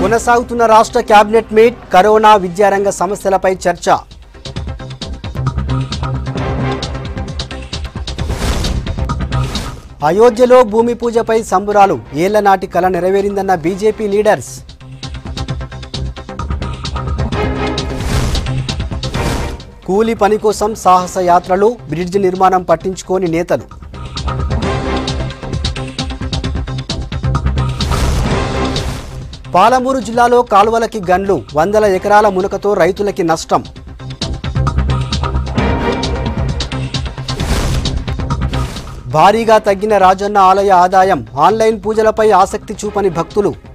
కొనసాగుతున్న రాష్ట్ర cabinet meet corona విద్యారంగ సమస్యలపై చర్చ. అయోధ్యలో భూమి పూజపై సంబురాలు, ఏళ్ల నాటి కల నెరవేరిందన్న బీజేపీ లీడర్స్. కూలీ పని కోసం సాహస యాత్రలు, బ్రిడ్జ్ నిర్మాణం పట్టించుకోని నేతలు. పాలమూరు జిల్లాలో కాలువలకి గన్లు, వందల ఎకరాల మునకతో రైతులకి నష్టం. భారీగా తగ్గిన రాజన్న ఆలయ ఆదాయం, ఆన్లైన్ పూజలపై ఆసక్తి చూపని భక్తులు.